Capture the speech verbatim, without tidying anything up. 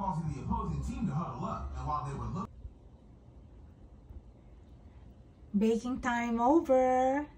causing the opposing team to huddle up. And while they were looking, baking time over.